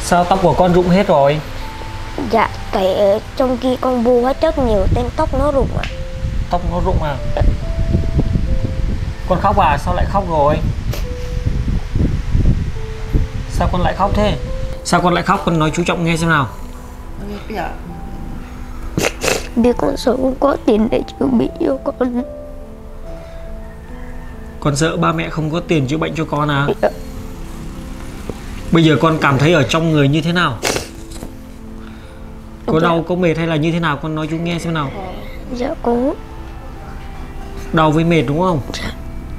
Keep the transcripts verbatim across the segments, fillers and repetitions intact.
Sao tóc của con rụng hết rồi? Dạ, tại ở trong kia con bu hóa chất nhiều nên tóc nó rụng ạ. Tóc nó rụng à? Con khóc à? Sao lại khóc rồi? Sao con lại khóc thế? Sao con lại khóc? Con nói chú Trọng nghe xem nào. Vì con sợ không có tiền để chữa bệnh cho con. Con sợ ba mẹ không có tiền chữa bệnh cho con à? Dạ. Bây giờ con cảm thấy ở trong người như thế nào? Có đau, có mệt hay là như thế nào? Con nói chú nghe xem nào. Dạ có. Đau với mệt đúng không? Dạ.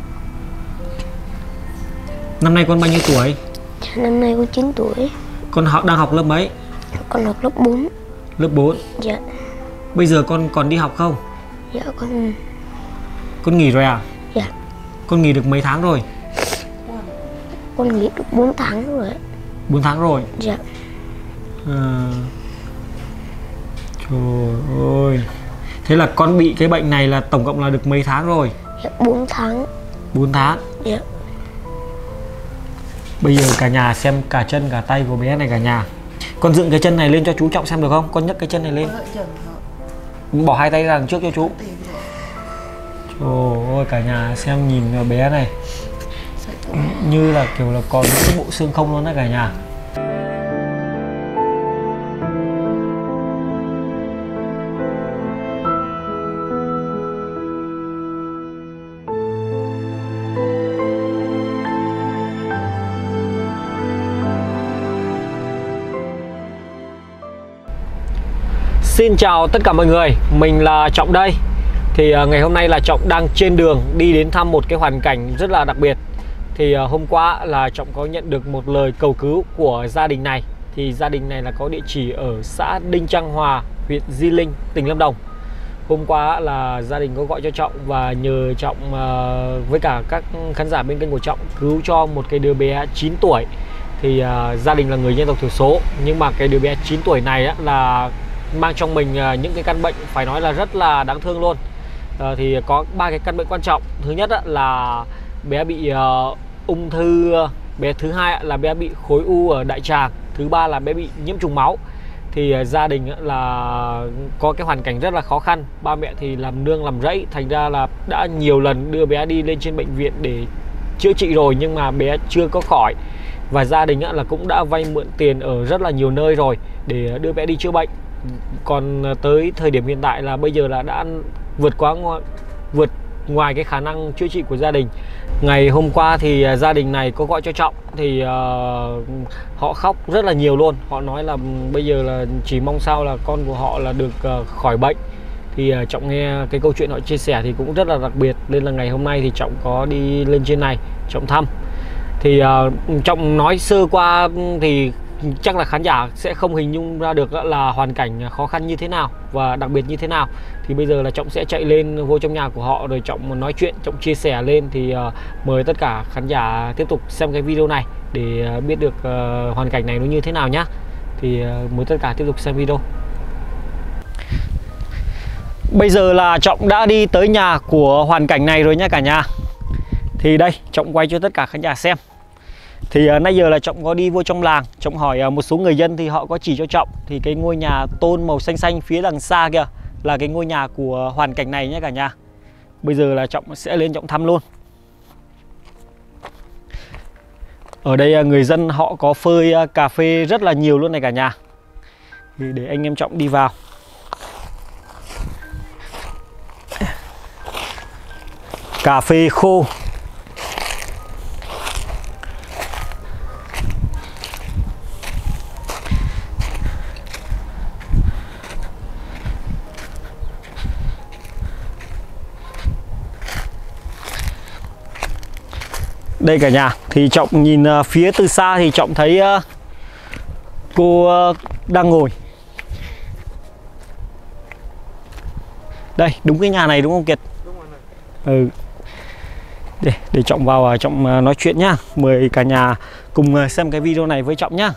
Năm nay con bao nhiêu tuổi? Năm nay con chín tuổi. Con học đang học lớp mấy? Con học lớp bốn. Lớp bốn. Dạ. Bây giờ con còn đi học không? Dạ con. Con nghỉ rồi à? Dạ. Con nghỉ được mấy tháng rồi? Con nghỉ được bốn tháng rồi. bốn tháng rồi? Dạ. À... Trời ơi. Thế là con bị cái bệnh này là tổng cộng là được mấy tháng rồi? Dạ bốn tháng. bốn tháng? Dạ. Bây giờ cả nhà xem cả chân cả tay của bé này cả nhà. Con dựng cái chân này lên cho chú Trọng xem được không? Con nhấc cái chân này lên. Bỏ hai tay ra đằng trước cho chú. Trời ơi cả nhà xem nhìn bé này như là kiểu là còn những cái bộ xương không luôn đó cả nhà. Xin chào tất cả mọi người, mình là Trọng đây. Thì uh, ngày hôm nay là Trọng đang trên đường đi đến thăm một cái hoàn cảnh rất là đặc biệt. Thì uh, hôm qua là Trọng có nhận được một lời cầu cứu của gia đình này. Thì gia đình này là có địa chỉ ở xã Đinh Trang Hòa, huyện Di Linh, tỉnh Lâm Đồng. Hôm qua là gia đình có gọi cho Trọng và nhờ Trọng uh, với cả các khán giả bên kênh của Trọng cứu cho một cái đứa bé chín tuổi. Thì uh, gia đình là người dân tộc thiểu số, nhưng mà cái đứa bé chín tuổi này á, là mang trong mình uh, những cái căn bệnh phải nói là rất là đáng thương luôn. Uh, thì có ba cái căn bệnh quan trọng. Thứ nhất á, là bé bị uh, ung thư, bé thứ hai là bé bị khối u ở đại tràng, thứ ba là bé bị nhiễm trùng máu. Thì uh, gia đình là có cái hoàn cảnh rất là khó khăn. Ba mẹ thì làm nương làm rẫy, thành ra là đã nhiều lần đưa bé đi lên trên bệnh viện để chữa trị rồi nhưng mà bé chưa có khỏi. Và gia đình là cũng đã vay mượn tiền ở rất là nhiều nơi rồi để đưa bé đi chữa bệnh. Còn tới thời điểm hiện tại là bây giờ là đã vượt quá ngoài, vượt ngoài cái khả năng chữa trị của gia đình. Ngày hôm qua thì gia đình này có gọi cho Trọng thì uh, họ khóc rất là nhiều luôn. Họ nói là bây giờ là chỉ mong sao là con của họ là được uh, khỏi bệnh. Thì uh, Trọng nghe cái câu chuyện họ chia sẻ thì cũng rất là đặc biệt, nên là ngày hôm nay thì Trọng có đi lên trên này Trọng thăm. Thì uh, Trọng nói sơ qua thì chắc là khán giả sẽ không hình dung ra được là hoàn cảnh khó khăn như thế nào và đặc biệt như thế nào. Thì bây giờ là Trọng sẽ chạy lên vô trong nhà của họ rồi Trọng nói chuyện, Trọng chia sẻ lên. Thì uh, mời tất cả khán giả tiếp tục xem cái video này để uh, biết được uh, hoàn cảnh này nó như thế nào nhá. Thì uh, mời tất cả tiếp tục xem video. Bây giờ là Trọng đã đi tới nhà của hoàn cảnh này rồi nha cả nhà. Thì đây Trọng quay cho tất cả khán giả xem. Thì uh, nãy giờ là Trọng có đi vô trong làng, Trọng hỏi uh, một số người dân thì họ có chỉ cho Trọng. Thì cái ngôi nhà tôn màu xanh xanh phía đằng xa kìa là cái ngôi nhà của hoàn cảnh này nhé cả nhà. Bây giờ là Trọng sẽ lên Trọng thăm luôn. Ở đây uh, người dân họ có phơi uh, cà phê rất là nhiều luôn này cả nhà. Thì để anh em Trọng đi vào. Cà phê khô. Đây cả nhà, thì Trọng nhìn uh, phía từ xa thì Trọng thấy uh, cô uh, đang ngồi. Đây, đúng cái nhà này đúng không Kiệt? Đúng rồi. Ừ. Để, để Trọng vào uh, Trọng uh, nói chuyện nhá. Mời cả nhà cùng uh, xem cái video này với Trọng nhá.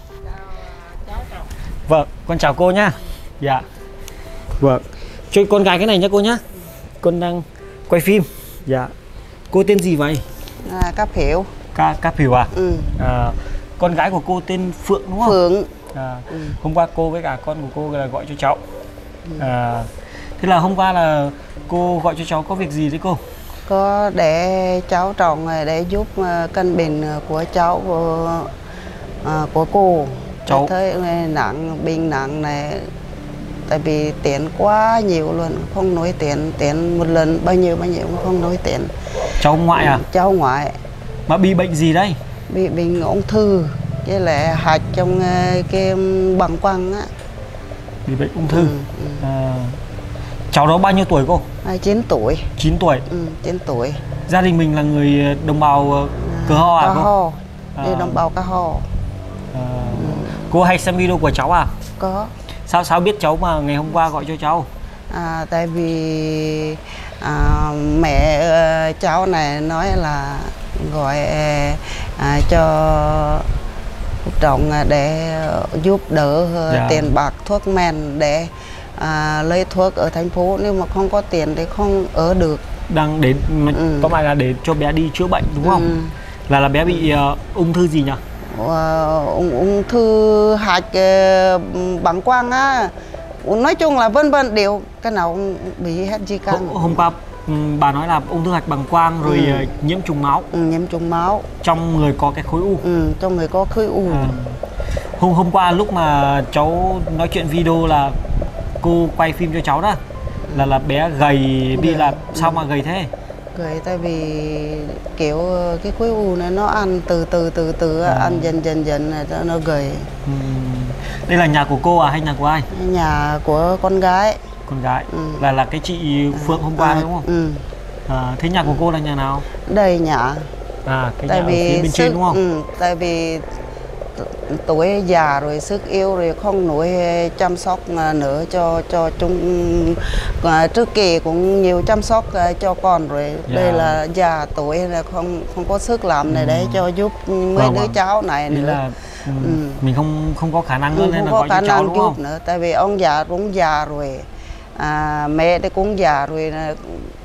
Vâng, con chào cô nhá. Dạ. Vâng. Cho con gái cái này nhá cô nhá. Con đang quay phim. Dạ. Cô tên gì vậy? À, Cá Phiệu. Cá, cá Phiệu à? Ừ. À, Con gái của cô tên Phượng đúng không? Phượng. À, Ừ. hôm qua cô với cả con của cô là gọi cho cháu. À, thế là hôm qua là cô gọi cho cháu có việc gì đấy cô? Có để cháu trồng này để giúp ờ, căn bệnh của cháu của ờ, của cô. Cháu thấy nặng bệnh nặng này, tại vì tiền quá nhiều luôn, không nổi tiền, tiền một lần bao nhiêu bao nhiêu cũng không nổi tiền. cháu ngoại à? Cháu ngoại. Mà bị bệnh gì đây? Bị bệnh ung thư với lại hạch trong ờ, cái bàng quang á. Bị bệnh ung thư. Ừ, ừ. À, cháu đó bao nhiêu tuổi cô? hai chín tuổi. chín tuổi. Ừ, chín tuổi. Gia đình mình là người đồng bào Cờ Ho à Ca cô? Ho. À. Đi đồng bào Ca Ho. À, cô hay xem video của cháu à? Có. Sao sao biết cháu mà ngày hôm qua gọi cho cháu? À, tại vì à, mẹ ờ, cháu này nói là gọi à, cho chồng để giúp đỡ ờ, Dạ. tiền bạc thuốc men để à, lấy thuốc ở thành phố, nếu mà không có tiền thì không ở được. Đang đến Ừ. có phải là để cho bé đi chữa bệnh đúng không? Ừ. Là là bé bị uh, ung thư gì nhỉ? Ờ, ung, ung thư hạch ờ, bàng quang á, nói chung là vân vân đều cái nào cũng bị hết gì cả. Hôm, hôm qua ừm, bà nói là ung thư hạch bàng quang rồi Ừ. uh, nhiễm trùng máu, Ừ, nhiễm trùng máu. trong người có cái khối u. Ừ, cho người có khối u. À. Hôm hôm qua lúc mà cháu nói chuyện video là cô quay phim cho cháu đó, là là bé gầy đi, Gầy. là sao mà gầy thế? Gầy tại vì kiểu cái khối u này nó ăn từ từ từ từ À. ăn dần dần dần này cho nó gầy. Ừm, đây là nhà của cô à hay nhà của ai? Nhà của con gái. Con gái. Ừ. Là là cái chị Phượng hôm qua À, đấy đúng không? Ừ. À, thế nhà của cô là nhà nào? Đây nhà. À, cái Tại nhà ở phía vì bên sức, trên đúng không? ừ, tại vì t- tuổi già rồi, sức yếu rồi, không nổi chăm sóc à, nữa cho cho chúng. À, trước kỳ cũng nhiều chăm sóc à, cho con rồi. Dạ. Đây là già tuổi là không không có sức làm này Ừ. để cho giúp mấy Vâng, đứa vâng. cháu này Ý nữa. là ừ, Ừ. mình không không có khả năng nữa Ừ, nên không là có gọi khả cho cháu năng đúng giúp không? nữa, tại vì ông già cũng già rồi, à, mẹ thì cũng già rồi, là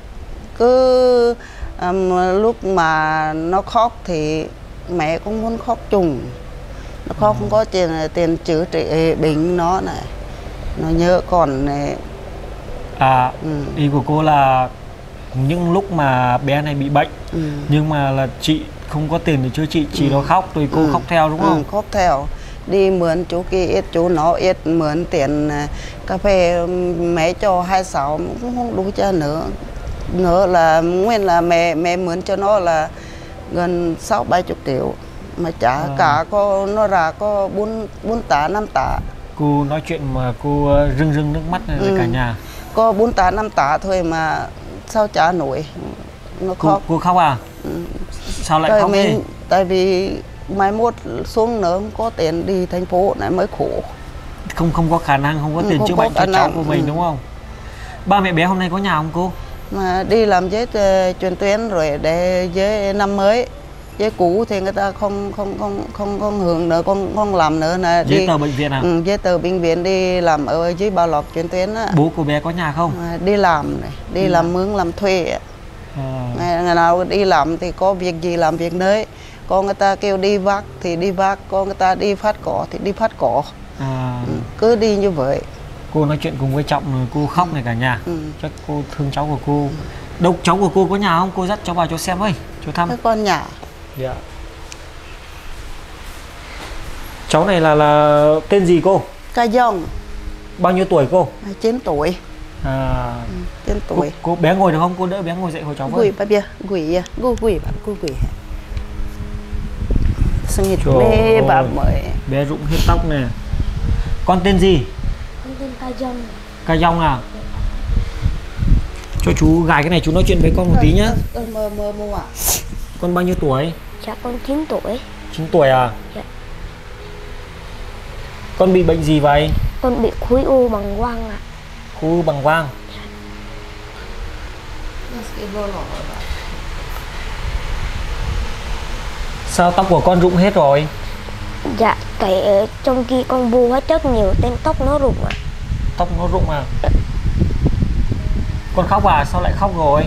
cứ um, lúc mà nó khóc thì mẹ cũng muốn khóc chung, nó khóc Ừ. không có tiền tiền chữa trị bệnh nó này, nó nhớ còn này. À, Ừ. ý của cô là những lúc mà bé này bị bệnh Ừ. nhưng mà là chị không có tiền để chữa trị, chị Ừ. nó khóc rồi cô Ừ. khóc theo đúng không? Ừ, khóc theo, đi mượn chú kia ít chú nó ít, mượn tiền à, cà phê mẹ cho hai sáu cũng không đủ cho nữa, nữa là nguyên là mẹ mẹ mượn cho nó là gần sáu bảy chục triệu mà trả À. cả có nó ra có bốn bốn tạ năm tạ, Cô nói chuyện mà cô ờ, rưng rưng nước mắt này với Ừ. cả nhà. có bốn tạ năm tạ thôi mà sao trả nổi, nó Cô, khóc. cô khóc à? Ừ. Sao lại Tại khóc mình, thế? tại vì mai mốt xuống nữa không có tiền đi thành phố này mới khổ. Không không có khả năng, không có Ừ, tiền không chữa có bệnh khả cho cháu năng, của mình ừ. đúng không? Ba mẹ bé hôm nay có nhà không cô? Mà đi làm giấy uh, truyền tuyến rồi để giấy năm mới, giấy cũ thì người ta không không không không không hưởng nữa, không không làm nữa là Giấy đi tờ bệnh viện à? ừ, giấy tờ bệnh viện đi làm ở dưới Bảo Lộc truyền tuyến á. Bố của bé có nhà không? Mà đi làm này, đi Ừ. làm mướn làm thuê á. À, Ngày, ngày nào đi làm thì có việc gì làm việc đấy, có người ta kêu đi vác thì đi vác, có người ta đi phát cỏ thì đi phát cỏ, à, ừ, cứ đi như vậy. cô nói chuyện cùng với Trọng rồi cô khóc này cả nhà. Ừ. Chắc cô thương cháu của cô. Đâu cháu của cô có nhà không? Cô dắt cháu vào cho xem với, cho thăm. Các con nhà. Dạ. Cháu này là là tên gì cô? Ca Dông, Bao nhiêu tuổi cô? chín tuổi, À, chín cô, tuổi. cô bé ngồi được không? Cô đỡ bé ngồi dậy hộ cháu với. Gửi bà bia, gửi à, gửi gửi bà, gửi gửi. Sinh nhật Trời mê ơi. bà mới. Bé rụng hết tóc nè. Con tên gì? Con tên Ca Dông. Ca Dông à? Cho chú gài cái này, chú nói chuyện với con một tí nhá. Ơ mơ mơ mơ à. Con bao nhiêu tuổi? Dạ con chín tuổi. chín tuổi à? Dạ. Con bị bệnh gì vậy? Con bị khối u bàng quang ạ. Khối u bàng quang. Sao tóc của con rụng hết rồi? Dạ tại ở trong kia con bu hết rất nhiều tên tóc nó rụng ạ. Tóc nó rụng à? Con khóc à? Sao lại khóc rồi?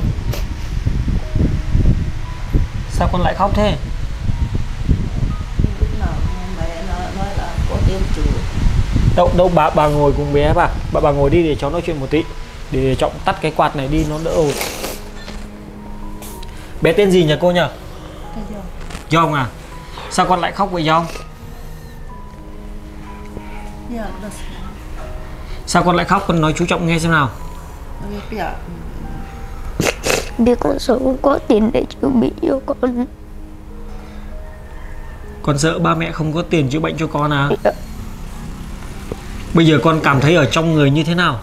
Sao con lại khóc thế? yên chú. Đâu đâu bà bà ngồi cùng bé bà. Bà bà ngồi đi để cháu nói chuyện một tí. Để Trọng tắt cái quạt này đi nó đỡ ồn. Bé tên gì nhỉ cô nhỉ? Dông à? Sao con lại khóc vậy Dông? Sao con lại khóc? Con nói chú Trọng nghe xem nào. Vì con sợ không có tiền để chữa bệnh cho con. Con sợ ba mẹ không có tiền chữa bệnh cho con à? Dạ. Bây giờ con cảm thấy ở trong người như thế nào?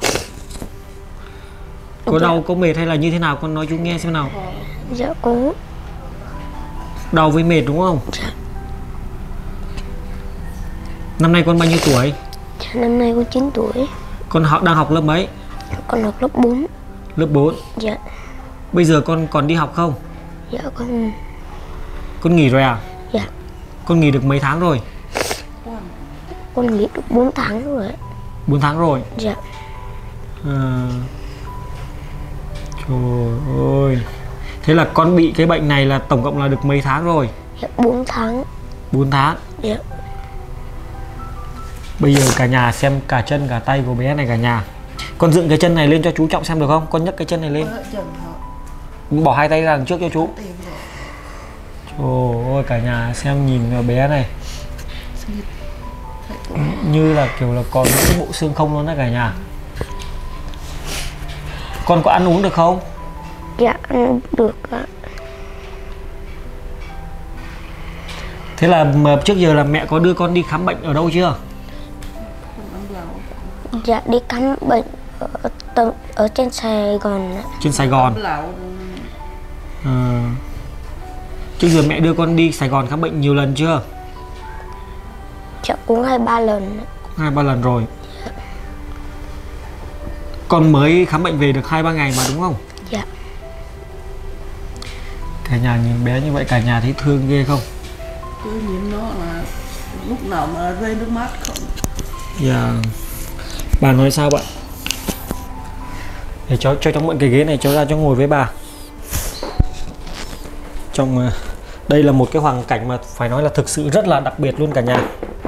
Có Dạ. đau, có mệt hay là như thế nào? Con nói chú nghe xem nào. Dạ có. Đau với mệt đúng không? Dạ. Năm nay con bao nhiêu tuổi? Dạ, năm nay con chín tuổi. Con học đang học lớp mấy? Con học lớp bốn. Lớp bốn. Dạ. Bây giờ con còn đi học không? Dạ con. Con nghỉ rồi à? Dạ. Con nghỉ được mấy tháng rồi? Con nghỉ được bốn tháng rồi. bốn tháng rồi. Dạ. À... Trời ơi. Thế là con bị cái bệnh này là tổng cộng là được mấy tháng rồi? Dạ bốn tháng. bốn tháng. Dạ. Bây giờ cả nhà xem cả chân cả tay của bé này cả nhà. Con dựng cái chân này lên cho chú Trọng xem được không? Con nhấc cái chân này lên. Bỏ hai tay ra đằng trước cho chú. Trời ơi cả nhà xem nhìn vào bé này. Như là kiểu là còn những cái bộ xương không luôn đó cả nhà. Con có ăn uống được không? Dạ ăn được ạ. Thế là mà trước giờ là mẹ có đưa con đi khám bệnh ở đâu chưa? Dạ đi khám bệnh ở, tầng, ở trên Sài Gòn ạ. Trên Sài Gòn. À. Trước giờ mẹ đưa con đi Sài Gòn khám bệnh nhiều lần chưa? Dạ cũng hai ba lần ạ. Hai ba lần rồi. Con mới khám bệnh về được hai ba ngày mà đúng không? Dạ. Cả nhà nhìn bé như vậy cả nhà thấy thương ghê không? Tôi nhìn nó là lúc nào mà rơi nước mắt không. Dạ. Bà nói sao bạn? Để cháu cho cháu mượn cái ghế này cháu ra cho ngồi với bà. Trong đây là một cái hoàn cảnh mà phải nói là thực sự rất là đặc biệt luôn cả nhà.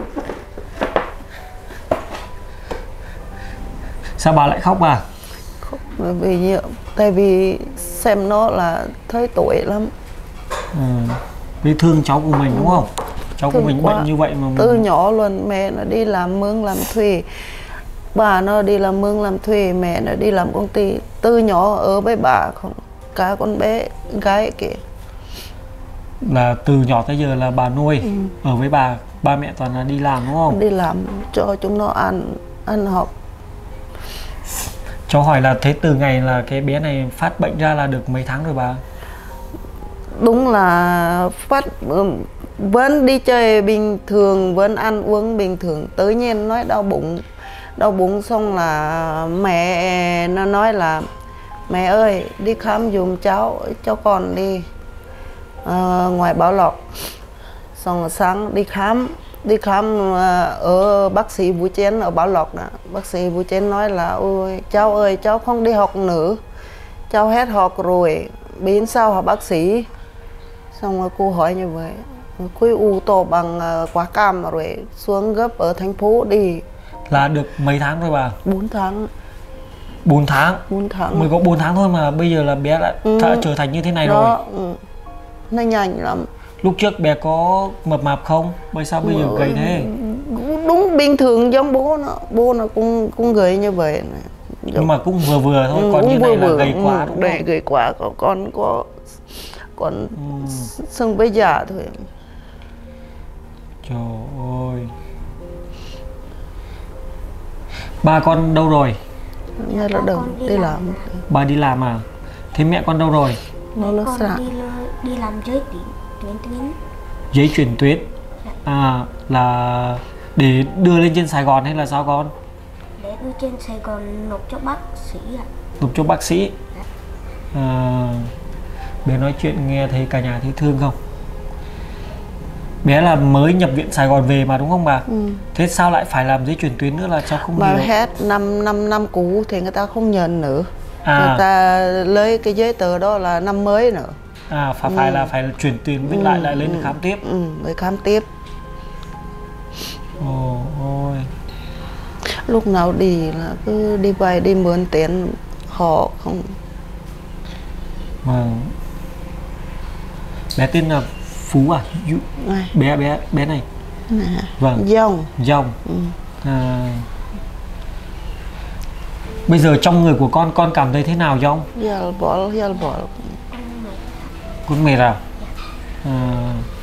Sao bà lại khóc bà? Bởi vì nhiều, tại vì xem nó là thấy tuổi lắm. Ừ. Vì thương cháu của mình đúng không? Cháu của mình bệnh như vậy mà mình... Từ nhỏ luôn mẹ nó đi làm mướn làm thuê, bà nó đi làm mướn làm thuê, mẹ nó đi làm công ty. Từ nhỏ ở với bà không, cả con bé gái kìa. Là từ nhỏ tới giờ là bà nuôi. Ừ. Ở với bà, ba mẹ toàn là đi làm đúng không? Đi làm cho chúng nó ăn, ăn học. Cháu hỏi là thế từ ngày là cái bé này phát bệnh ra là được mấy tháng rồi bà? Đúng là phát vẫn đi chơi bình thường, vẫn ăn uống bình thường. Tự nhiên nói đau bụng. Đau bụng xong là mẹ nó nói là mẹ ơi đi khám giùm cháu, cho con đi à, ngoài Bảo Lộc. Xong rồi sáng đi khám. Đi khám ở bác sĩ Vũ Chén ở Bảo Lộc đó. Bác sĩ Vũ Chén nói là ôi cháu ơi cháu không đi học nữa, cháu hết học rồi, bên sau hả bác sĩ. Xong rồi cô hỏi như vậy, khối u to bằng quả cam rồi xuống gấp ở thành phố đi. Là được mấy tháng rồi bà? bốn tháng. bốn tháng? bốn tháng. Mới có bốn tháng thôi mà bây giờ là bé đã, ừ. đã trở thành như thế này đó, rồi. Ừ. Nó nhanh lắm. Lúc trước bé có mập mạp không? Bởi sao bây giờ ừ. gầy thế? Đúng bình thường giống bố nó. Bố nó cũng cũng gầy như vậy này. Nhưng mà cũng vừa vừa thôi, ừ, còn như này là vừa. gầy quá đúng ừ, không? Gầy quá, còn con có còn ừ. xưng với già thôi. Trời ơi. Ba con đâu rồi? Nhà là đâu đi, đi làm. làm. Ba đi làm à? Thế mẹ con đâu rồi? Nó là con đi, đi làm giấy chuyển tuyến. Giấy chuyển tuyến? À là để đưa lên trên Sài Gòn hay là sao con? Để đưa trên Sài Gòn nộp cho bác sĩ ạ. Nộp cho bác sĩ? À, bé nói chuyện nghe thấy cả nhà thấy thương không? Bé là mới nhập viện Sài Gòn về mà đúng không bà? Ừ. Thế sao lại phải làm giấy chuyển tuyến nữa là cháu không mà hiểu? Mà hết năm năm năm cũ thì người ta không nhận nữa. À. Người ta lấy cái giấy tờ đó là năm mới nữa. À phải, ừ. phải là phải chuyển tuyến với ừ. lại lại lên ừ. khám tiếp. Ừ, mới khám tiếp. Ồ, ồ. lúc nào đi là cứ đi vay đi mượn tiền họ không. Vâng. Bé tên là Phú à? Này. Bé bé bé này. Nè. Vâng. Dòng. Dòng. Ừ. À. Bây giờ trong người của con con cảm thấy thế nào Dòng? Giờ bỏ giờ bỏ. Con mệt à? À.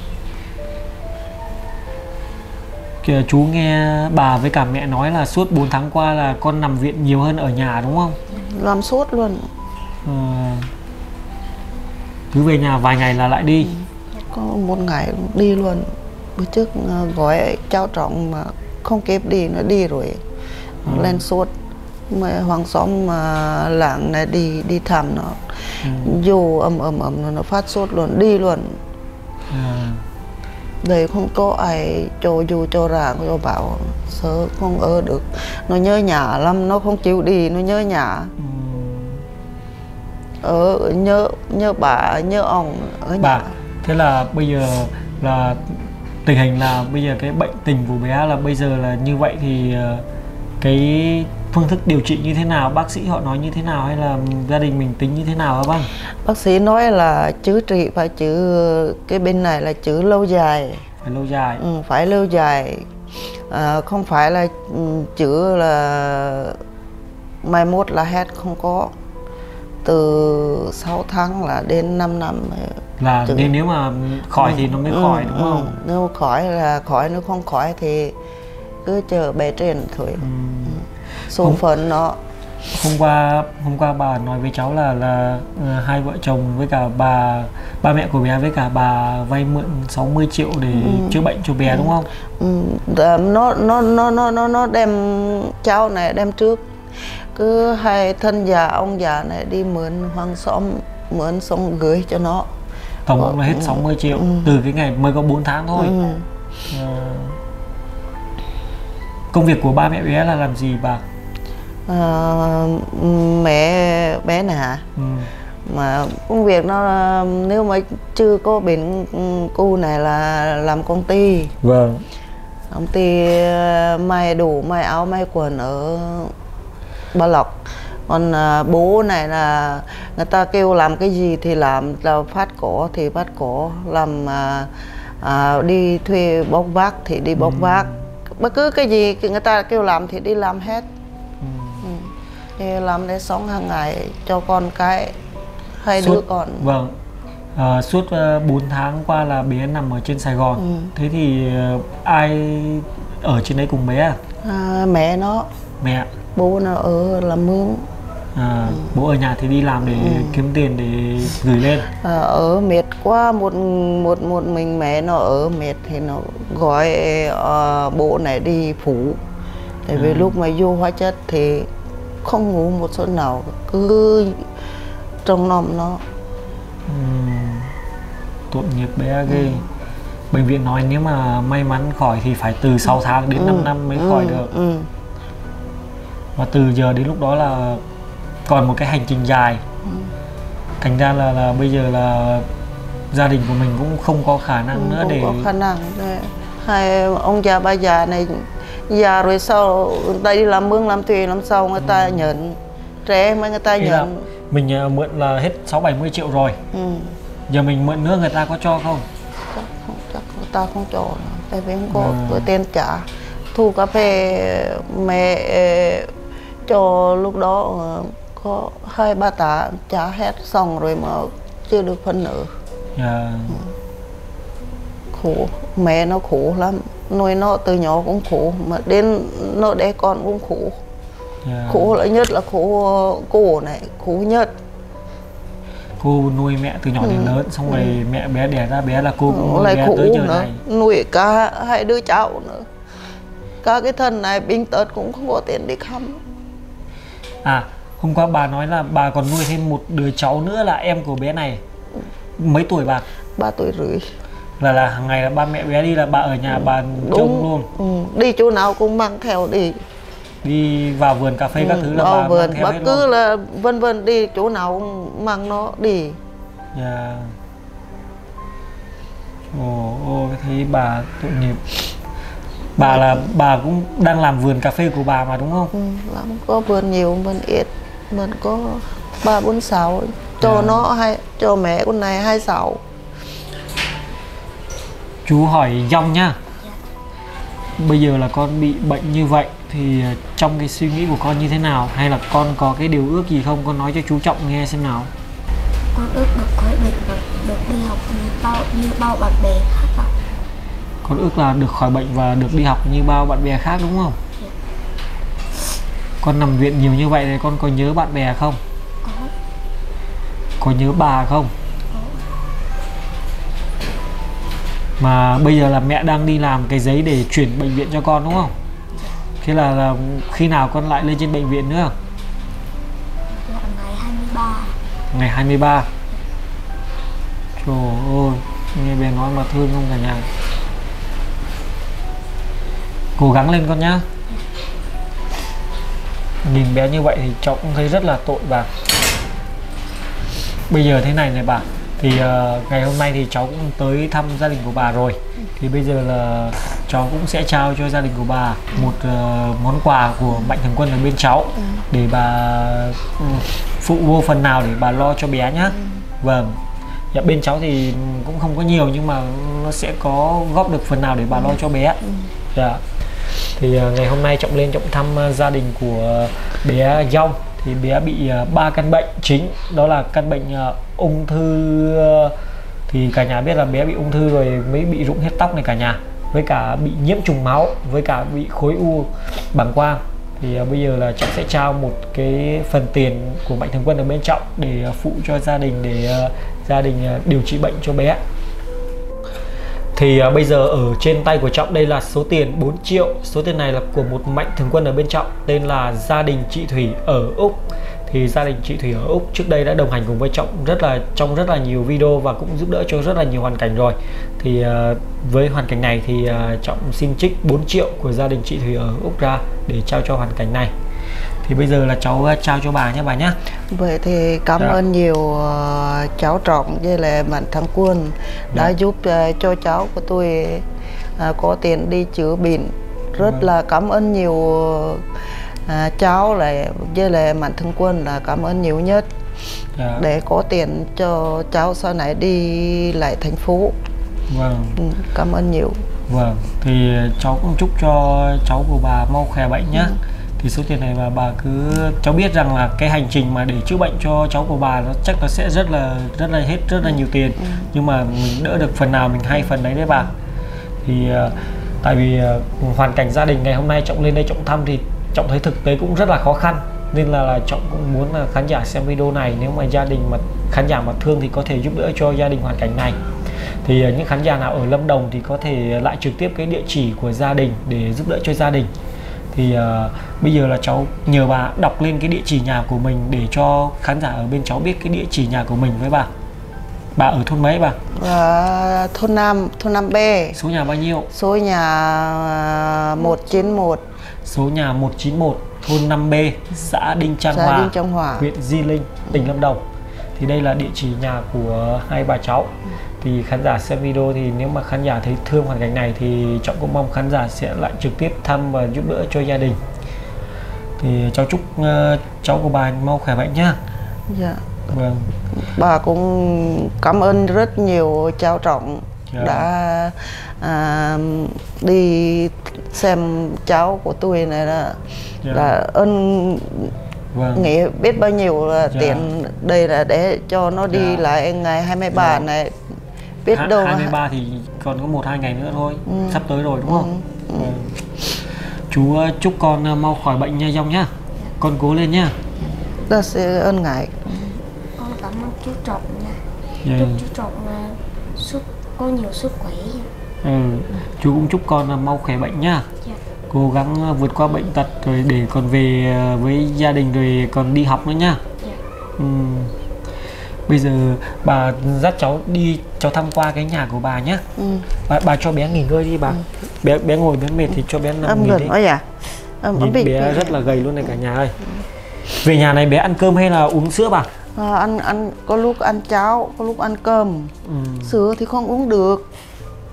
Kìa, chú nghe bà với cả mẹ nói là suốt bốn tháng qua là con nằm viện nhiều hơn ở nhà đúng không? Làm suốt luôn. À. Cứ về nhà vài ngày là lại đi. Ừ. Có một ngày đi luôn. Bữa trước gói cháu trọng mà không kịp đi nó đi rồi. Ừ. Lên suốt. Mà hoàng xóm mà làng này đi đi thăm nó. Ừ. Vô ầm ầm ầm nó phát sốt luôn, đi luôn. À. Đây không có ai cho dù cho ra cho bảo sợ không ở được, nó nhớ nhà lắm, nó không chịu đi, nó nhớ nhà. Ừ. Ở nhớ nhớ bà nhớ ông ở bà. Nhà. Thế là bây giờ là tình hình là bây giờ cái bệnh tình của bé là bây giờ là như vậy thì cái phương thức điều trị như thế nào, bác sĩ họ nói như thế nào hay là gia đình mình tính như thế nào hả bác? Bác sĩ nói là chữa trị phải chữa cái bên này là chữa lâu dài. Phải lâu dài. Ừ, phải lâu dài. À, không phải là chữa là mai mốt là hết, không có. Từ sáu tháng là đến năm năm là chữa. Nên nếu mà khỏi ừ, thì nó mới ừ, khỏi đúng ừ. không? Nếu khỏi là khỏi, nếu không khỏi thì cứ chờ bé trên thôi. Ừ. Số phận nó. Hôm qua hôm qua bà nói với cháu là là uh, hai vợ chồng với cả bà ba mẹ của bé với cả bà vay mượn sáu mươi triệu để ừ. chữa bệnh cho bé ừ. đúng không? Ừ. Nó nó nó nó nó nó đem cháu này đem trước, cứ hai thân già ông già này đi mượn hoàng xóm mượn xong gửi cho nó. Tổng cộng là hết sáu mươi triệu ừ. từ cái ngày mới có bốn tháng thôi. Ừ. À, công việc của ba mẹ bé là làm gì bà? À, mẹ bé này hả? Ừ. Mà công việc nó nếu mà chưa có bên cô này là làm công ty. Vâng. Công ty may đủ, may áo, may quần ở Ba Lộc. Còn à, bố này là người ta kêu làm cái gì thì làm, là phát cỏ thì phát cỏ, làm à, à, đi thuê bốc vác thì đi bốc ừ. vác. Bất cứ cái gì người ta kêu làm thì đi làm hết. Ừ. Ừ. Thì làm để sống hàng ngày cho con cái hai suốt, đứa con. Vâng. À, suốt uh, bốn tháng qua là bé nằm ở trên Sài Gòn. Ừ. Thế thì uh, ai ở trên đấy cùng bé à? À, mẹ nó. Mẹ. Bố nó ở làm mướn. À, ừ. Bố ở nhà thì đi làm để ừ. kiếm tiền để gửi lên. À, ở mệt quá, một một một mình mẹ nó ở mệt thì nó gọi uh, bố này đi phủ. Tại vì à. lúc mà vô hóa chất thì không ngủ một số nào, cứ trong nom nó. Ừ. Tội nghiệp bé ghê. Ừ. Bệnh viện nói nếu mà may mắn khỏi thì phải từ sáu tháng đến ừ. năm năm mới ừ. khỏi được. Ừ. Và từ giờ đến lúc đó là còn một cái hành trình dài. Ừ. Thành ra là, là bây giờ là gia đình của mình cũng không có khả năng ừ, nữa không để có khả năng. Hai ông già bà già này già rồi sau người ta đi làm mướn làm thuê làm sao người ta ừ. nhận trẻ mà người ta thế nhận. Mình uh, mượn là hết sáu bảy mươi triệu rồi. Ừ. Giờ mình mượn nữa người ta có cho không? Chắc không, chắc người ta không cho. Tại vì không có ừ. tiền trả. Thu cà phê mẹ cho lúc đó có hai ba tạ trả hết xong rồi mà chưa được phân nợ. Yeah. Ừ. Khổ, mẹ nó khổ lắm, nuôi nó từ nhỏ cũng khổ, mà đến nó đẻ con cũng khổ. Yeah. Khổ là nhất là khổ cô này, khổ nhất. Cô nuôi mẹ từ nhỏ ừ. đến lớn, xong rồi ừ. mẹ bé đẻ ra bé là cô cũng nuôi lại bé khổ tới giờ nữa. này. Nuôi cả hai đứa cháu nữa. Cả cái thân này bệnh tật cũng không có tiền đi khám. À, hôm qua bà nói là bà còn nuôi thêm một đứa cháu nữa là em của bé này. Mấy tuổi bà? Ba tuổi rưỡi. Là là hàng ngày là ba mẹ bé đi là bà ở nhà ừ. bà trông luôn. Ừ. Đi chỗ nào cũng mang theo đi. Đi vào vườn cà phê ừ. các thứ là vào bà vườn, mang theo bất hết cứ luôn. Là vân vân đi chỗ nào cũng mang nó đi. Yeah. Ồ, ồ, thấy bà tội nghiệp. Bà là bà cũng đang làm vườn cà phê của bà mà đúng không? Ừ, lắm có vườn nhiều vườn ít, mình có ba bốn sáu cho À. nó hai cho mẹ con này hai sáu. Chú hỏi Dong nhá. Bây giờ là con bị bệnh như vậy thì trong cái suy nghĩ của con như thế nào, hay là con có cái điều ước gì không, con nói cho chú Trọng nghe xem nào. Con ước được khỏi bệnh và được đi học như bao như bao bạn bè khác ạ. Con ước là được khỏi bệnh và được đi học như bao bạn bè khác đúng không? Dạ. Con nằm viện nhiều như vậy thì con có nhớ bạn bè không? Có. Có nhớ bà không? Có. Mà bây giờ là mẹ đang đi làm cái giấy để chuyển bệnh viện cho con đúng không? Thế là, là khi nào con lại lên trên bệnh viện nữa? Là ngày hai mươi ba. Ngày hai mươi ba. Trời ơi, nghe bé nói mà thương không cả nhà. Cố gắng lên con nhá. Nhìn bé như vậy thì cháu cũng thấy rất là tội bà. Bây giờ thế này này bà, thì uh, ngày hôm nay thì cháu cũng tới thăm gia đình của bà rồi. Thì bây giờ là cháu cũng sẽ trao cho gia đình của bà một uh, món quà của Mạnh Thường Quân ở bên cháu, để bà uh, phụ vô phần nào để bà lo cho bé nhá. Vâng. Dạ, bên cháu thì cũng không có nhiều nhưng mà nó sẽ có góp được phần nào để bà lo cho bé. Dạ. Thì uh, ngày hôm nay Trọng lên Trọng thăm uh, gia đình của bé Dong. Thì bé bị ba uh, căn bệnh chính, đó là căn bệnh uh, ung thư. Uh, thì cả nhà biết là bé bị ung thư rồi mới bị rụng hết tóc này cả nhà, với cả bị nhiễm trùng máu, với cả bị khối u bàng quang. Thì uh, bây giờ là Trọng sẽ trao một cái phần tiền của Mạnh Thường Quân ở bên Trọng để uh, phụ cho gia đình, để uh, gia đình uh, điều trị bệnh cho bé. Thì uh, bây giờ ở trên tay của Trọng đây là số tiền bốn triệu. Số tiền này là của một Mạnh Thường Quân ở bên Trọng, tên là gia đình chị Thủy ở Úc. Thì gia đình chị Thủy ở Úc trước đây đã đồng hành cùng với Trọng rất là trong rất là nhiều video và cũng giúp đỡ cho rất là nhiều hoàn cảnh rồi. Thì uh, với hoàn cảnh này thì uh, Trọng xin trích bốn triệu của gia đình chị Thủy ở Úc ra để trao cho hoàn cảnh này. Thì bây giờ là cháu uh, trao cho bà nhé bà nhé. Vậy thì cảm Dạ. ơn nhiều uh, cháu Trọng với lại Mạnh Thường Quân đã Dạ. giúp uh, cho cháu của tôi uh, có tiền đi chữa bệnh. Rất Vâng. là cảm ơn nhiều uh, cháu lại với lại Mạnh Thường Quân là cảm ơn nhiều nhất. Dạ. Để có tiền cho cháu sau này đi lại thành phố. Vâng. Ừ, cảm ơn nhiều. Vâng, thì cháu cũng chúc cho cháu của bà mau khỏe bệnh nhá. Ừ. Thì số tiền này mà bà cứ, cháu biết rằng là cái hành trình mà để chữa bệnh cho cháu của bà nó chắc nó sẽ rất là rất là hết rất là nhiều tiền. Ừ. Nhưng mà mình đỡ được phần nào mình hay phần đấy đấy bà. Thì uh, tại vì uh, hoàn cảnh gia đình ngày hôm nay Trọng lên đây Trọng thăm thì Trọng thấy thực tế cũng rất là khó khăn, nên là, là Trọng cũng muốn là khán giả xem video này, nếu mà gia đình mà khán giả mà thương thì có thể giúp đỡ cho gia đình hoàn cảnh này. Thì uh, những khán giả nào ở Lâm Đồng thì có thể lại trực tiếp cái địa chỉ của gia đình để giúp đỡ cho gia đình. Thì uh, bây giờ là cháu nhờ bà đọc lên cái địa chỉ nhà của mình để cho khán giả ở bên cháu biết cái địa chỉ nhà của mình với bà. Bà ở thôn mấy bà? À, thôn Nam, thôn Nam B. Số nhà bao nhiêu? Số nhà một chín một. Số nhà một chín một, thôn năm B, xã Đinh Trang xã Hòa, Đinh Trang Hòa, huyện Di Linh, tỉnh Lâm Đồng. Thì đây là địa chỉ nhà của hai bà cháu. Thì khán giả xem video thì nếu mà khán giả thấy thương hoàn cảnh này thì Trọng cũng mong khán giả sẽ lại trực tiếp thăm và giúp đỡ cho gia đình. Thì cháu chúc uh, cháu của bà mau khỏe bệnh nhá. Dạ. Vâng. Bà cũng cảm ơn rất nhiều cháu Trọng. Dạ. Đã à, đi xem cháu của tôi này là, dạ. là ơn. Vâng. Nghĩ biết bao nhiêu là dạ. tiền đây là để cho nó đi dạ. lại ngày hai mươi ba dạ. này. Biết H đâu hai mươi ba thì còn có một hai ngày nữa thôi. Ừ. Sắp tới rồi đúng không? Ừ. Ừ. Chú chúc con mau khỏi bệnh nha Dong nhá. Con cố lên nhá. Ta sẽ ơn ngài. Con cảm ơn chú Trọng nha. Yeah. Chúc chú Trọng sức có nhiều sức khỏe. Ừ. Chú cũng chúc con mau khỏe bệnh nhá. Yeah. Cố gắng vượt qua bệnh tật rồi để còn về với gia đình rồi còn đi học nữa nhá. Yeah. Ừ. Bây giờ bà dắt cháu đi, cháu thăm qua cái nhà của bà nhé. Ừ. bà, bà cho bé nghỉ ngơi đi bà. Ừ. bé bé ngồi bé mệt thì cho bé nằm nghỉ đi. Ơi à? Nhìn bé bị... rất là gầy luôn này cả nhà ơi. Về nhà này bé ăn cơm hay là uống sữa bà? À, ăn ăn có lúc ăn cháo, có lúc ăn cơm. Ừ. Sữa thì không uống được.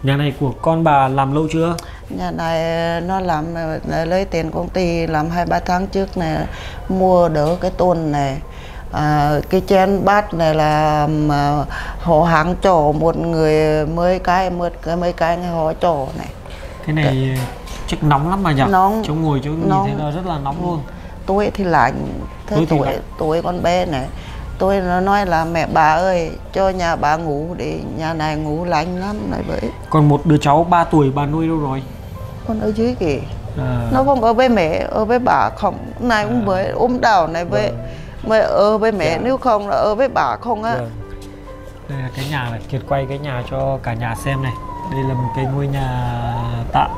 Nhà này của con bà làm lâu chưa? Nhà này nó làm lấy tiền công ty làm hai ba tháng trước này, mua đỡ cái tôn này. À, cái chén bát này là mà họ hàng trổ một người mấy cái một cái mấy cái họ trổ này. Cái này cái... chắc nóng lắm mà nhỉ? Nóng. Cháu ngồi cháu nhìn Nóng. thấy là rất là nóng luôn. Tôi thì lạnh, thế Tôi thì tuổi lạnh. tuổi con bé này, tôi nó nói là mẹ bà ơi cho nhà bà ngủ để nhà này ngủ lạnh lắm này vậy. Còn một đứa cháu ba tuổi bà nuôi đâu rồi? Con ở dưới kìa. À. Nó không ở với mẹ, ở với bà không. Này cũng À. với ôm đào này với Vâng. mới ở với mẹ, Dạ. nếu không là ở với bà không á. Vâng. Đây là cái nhà này, Kiệt quay cái nhà cho cả nhà xem này. Đây là một cái ngôi nhà tạm.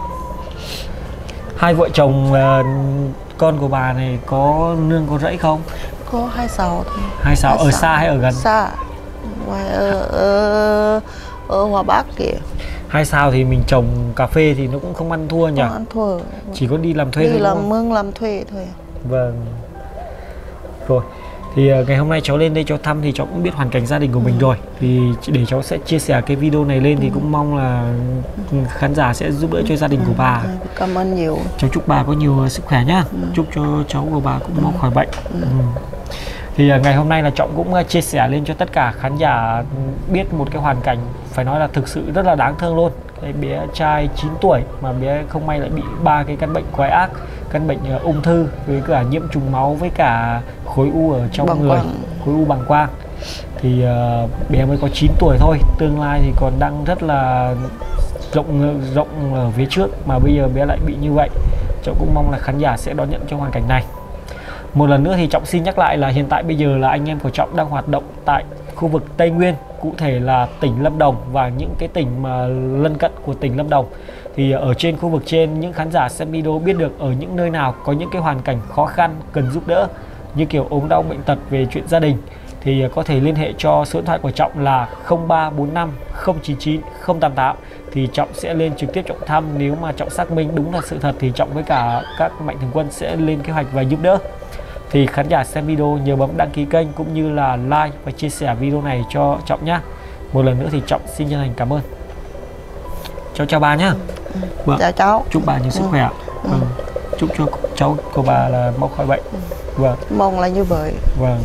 Hai vợ chồng uh, con của bà này có nương có rẫy không? Có hai sào thôi. Hai sào ở xa hay ở gần? Xa. Ngoài ở, ở, ở Hòa Bắc kìa. Hai sao thì mình trồng cà phê thì nó cũng không ăn thua nhỉ? Không ăn thua. Chỉ có đi làm thuê Đi thôi đúng làm không? mướn làm thuê thôi. Vâng. Rồi. Thì uh, ngày hôm nay cháu lên đây cháu thăm thì cháu cũng biết hoàn cảnh gia đình của mình rồi. Thì để cháu sẽ chia sẻ cái video này lên thì cũng mong là khán giả sẽ giúp đỡ cho gia đình của bà. Cảm ơn nhiều. Cháu chúc bà có nhiều sức khỏe nhá. Chúc cho cháu của bà cũng mau khỏi bệnh. Ừ. Thì uh, ngày hôm nay là Trọng cũng uh, chia sẻ lên cho tất cả khán giả biết một cái hoàn cảnh phải nói là thực sự rất là đáng thương luôn. Cái bé trai chín tuổi mà bé không may lại bị ba cái căn bệnh quái ác, căn bệnh uh, ung thư với cả nhiễm trùng máu với cả khối u ở trong Bàng người, quang. khối u bàng quang. Thì uh, bé mới có chín tuổi thôi, tương lai thì còn đang rất là rộng rộng ở phía trước mà bây giờ bé lại bị như vậy. Trọng cũng mong là khán giả sẽ đón nhận cho hoàn cảnh này. Một lần nữa thì Trọng xin nhắc lại là hiện tại bây giờ là anh em của Trọng đang hoạt động tại khu vực Tây Nguyên, cụ thể là tỉnh Lâm Đồng và những cái tỉnh mà lân cận của tỉnh Lâm Đồng. Thì ở trên khu vực trên, những khán giả xem video biết được ở những nơi nào có những cái hoàn cảnh khó khăn cần giúp đỡ như kiểu ốm đau bệnh tật về chuyện gia đình thì có thể liên hệ cho số điện thoại của Trọng là không ba bốn năm không chín chín không tám tám. Thì Trọng sẽ lên trực tiếp Trọng thăm. Nếu mà Trọng xác minh đúng là sự thật thì Trọng với cả các mạnh thường quân sẽ lên kế hoạch và giúp đỡ. Thì khán giả xem video nhớ bấm đăng ký kênh cũng như là like và chia sẻ video này cho Trọng nhé. Một lần nữa thì Trọng xin chân thành cảm ơn. Cháu chào bà nhé. Vâng. Chào cháu. Chúc bà nhiều sức khỏe. Ừ. Vâng. Chúc cho cháu của bà là mau khỏi bệnh. Vâng. Mong là như vậy. Vâng.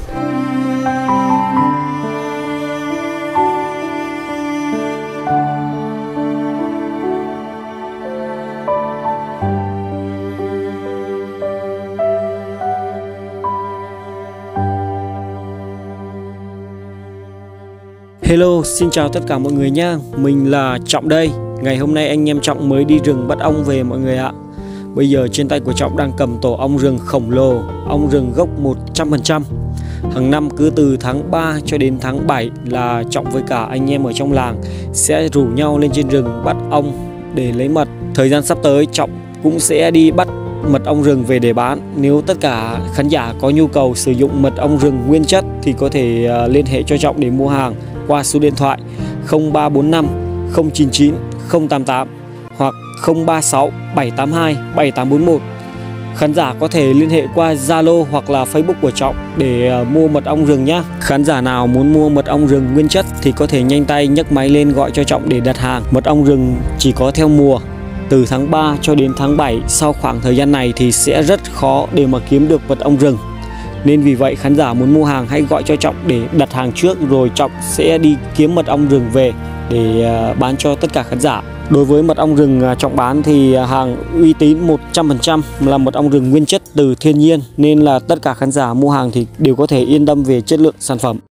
Hello, xin chào tất cả mọi người nha. Mình là Trọng đây. Ngày hôm nay anh em Trọng mới đi rừng bắt ong về mọi người ạ. Bây giờ trên tay của Trọng đang cầm tổ ong rừng khổng lồ, ong rừng gốc một trăm phần trăm. Hàng năm cứ từ tháng ba cho đến tháng bảy là Trọng với cả anh em ở trong làng sẽ rủ nhau lên trên rừng bắt ong để lấy mật. Thời gian sắp tới Trọng cũng sẽ đi bắt mật ong rừng về để bán. Nếu tất cả khán giả có nhu cầu sử dụng mật ong rừng nguyên chất thì có thể uh, liên hệ cho Trọng để mua hàng qua số điện thoại không ba bốn năm không chín chín không tám tám hoặc không ba sáu bảy tám hai bảy tám bốn một. Khán giả có thể liên hệ qua Zalo hoặc là Facebook của Trọng để uh, mua mật ong rừng nhé. Khán giả nào muốn mua mật ong rừng nguyên chất thì có thể nhanh tay nhấc máy lên gọi cho Trọng để đặt hàng. Mật ong rừng chỉ có theo mùa, từ tháng ba cho đến tháng bảy. Sau khoảng thời gian này thì sẽ rất khó để mà kiếm được mật ong rừng. Nên vì vậy khán giả muốn mua hàng hãy gọi cho Trọng để đặt hàng trước, rồi Trọng sẽ đi kiếm mật ong rừng về để bán cho tất cả khán giả. Đối với mật ong rừng Trọng bán thì hàng uy tín một trăm phần trăm là mật ong rừng nguyên chất từ thiên nhiên, nên là tất cả khán giả mua hàng thì đều có thể yên tâm về chất lượng sản phẩm.